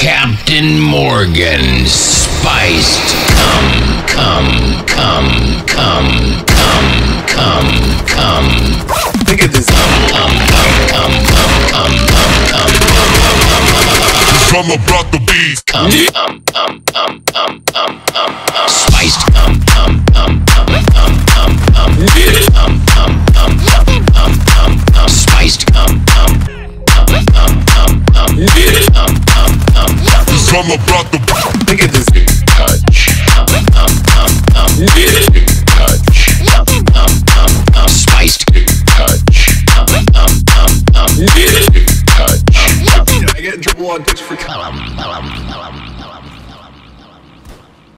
Captain Morgan, spiced. Come. Look at this. I'm about to be Spiced. Spiced. I'm about to Look at this. Touch.